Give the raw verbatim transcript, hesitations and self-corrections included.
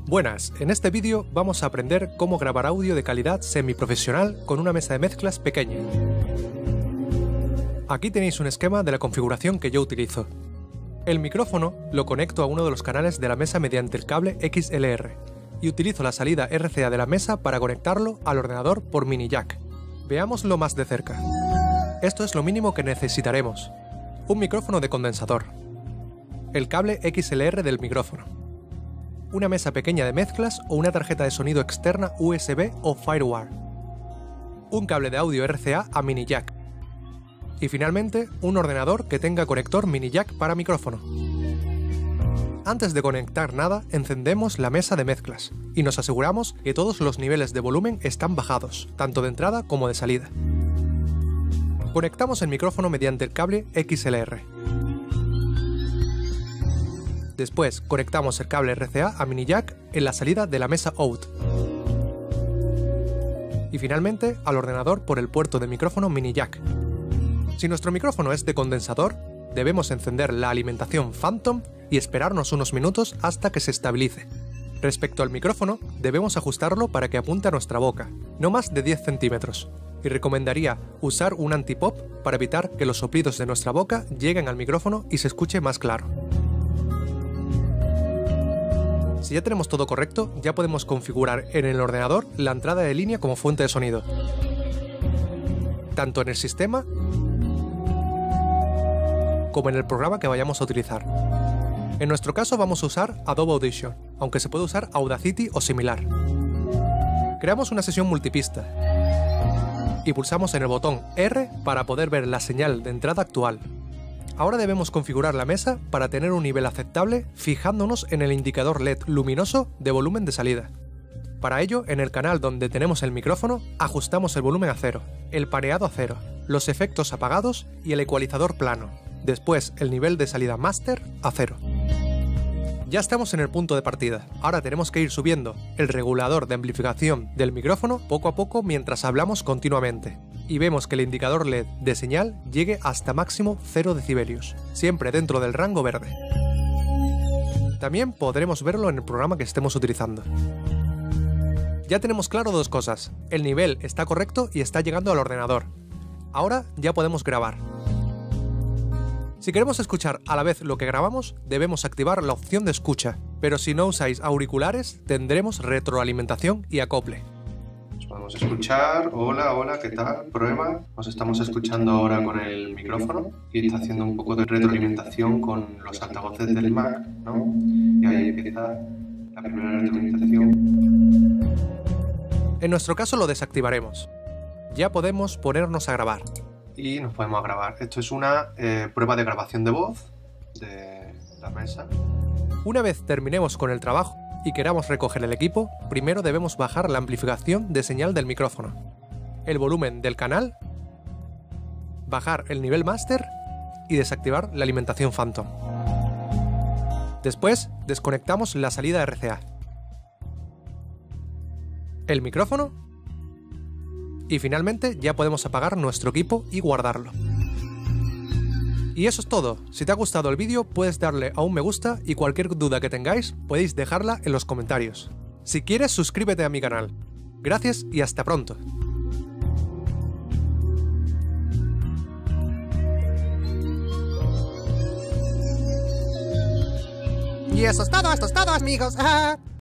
Buenas, en este vídeo vamos a aprender cómo grabar audio de calidad semiprofesional con una mesa de mezclas pequeña. Aquí tenéis un esquema de la configuración que yo utilizo. El micrófono lo conecto a uno de los canales de la mesa mediante el cable X L R y utilizo la salida R C A de la mesa para conectarlo al ordenador por mini jack. Veámoslo más de cerca. Esto es lo mínimo que necesitaremos. Un micrófono de condensador, el cable X L R del micrófono, una mesa pequeña de mezclas o una tarjeta de sonido externa U S B o Firewire, un cable de audio R C A a mini jack y finalmente un ordenador que tenga conector mini jack para micrófono. Antes de conectar nada, encendemos la mesa de mezclas y nos aseguramos que todos los niveles de volumen están bajados, tanto de entrada como de salida. Conectamos el micrófono mediante el cable X L R. Después conectamos el cable R C A a mini jack en la salida de la mesa out. Y finalmente al ordenador por el puerto de micrófono mini jack. Si nuestro micrófono es de condensador, debemos encender la alimentación Phantom y esperarnos unos minutos hasta que se estabilice. Respecto al micrófono, debemos ajustarlo para que apunte a nuestra boca, no más de diez centímetros, y recomendaría usar un antipop para evitar que los soplidos de nuestra boca lleguen al micrófono y se escuche más claro. Si ya tenemos todo correcto, ya podemos configurar en el ordenador la entrada de línea como fuente de sonido, tanto en el sistema como en el programa que vayamos a utilizar. En nuestro caso vamos a usar Adobe Audition, aunque se puede usar Audacity o similar. Creamos una sesión multipista y pulsamos en el botón R para poder ver la señal de entrada actual. Ahora debemos configurar la mesa para tener un nivel aceptable fijándonos en el indicador L E D luminoso de volumen de salida. Para ello, en el canal donde tenemos el micrófono, ajustamos el volumen a cero, el pareado a cero, los efectos apagados y el ecualizador plano. Después, el nivel de salida máster a cero. Ya estamos en el punto de partida. Ahora tenemos que ir subiendo el regulador de amplificación del micrófono poco a poco mientras hablamos continuamente. Y vemos que el indicador L E D de señal llegue hasta máximo cero decibelios, siempre dentro del rango verde. También podremos verlo en el programa que estemos utilizando. Ya tenemos claro dos cosas: el nivel está correcto y está llegando al ordenador. Ahora ya podemos grabar. Si queremos escuchar a la vez lo que grabamos, debemos activar la opción de escucha, pero si no usáis auriculares, tendremos retroalimentación y acople. Nos podemos escuchar. Hola, hola, ¿qué tal? Prueba. Nos estamos escuchando ahora con el micrófono y está haciendo un poco de retroalimentación con los altavoces del Mac, ¿no? Y ahí empieza la primera retroalimentación. En nuestro caso lo desactivaremos. Ya podemos ponernos a grabar. Y nos podemos grabar. Esto es una eh, prueba de grabación de voz de la mesa. Una vez terminemos con el trabajo y queramos recoger el equipo, primero debemos bajar la amplificación de señal del micrófono, el volumen del canal, bajar el nivel máster y desactivar la alimentación Phantom. Después, desconectamos la salida R C A, el micrófono y finalmente ya podemos apagar nuestro equipo y guardarlo. Y eso es todo. Si te ha gustado el vídeo puedes darle a un me gusta y cualquier duda que tengáis podéis dejarla en los comentarios. Si quieres, suscríbete a mi canal. Gracias y hasta pronto. Y eso es todo, esto es todo, amigos.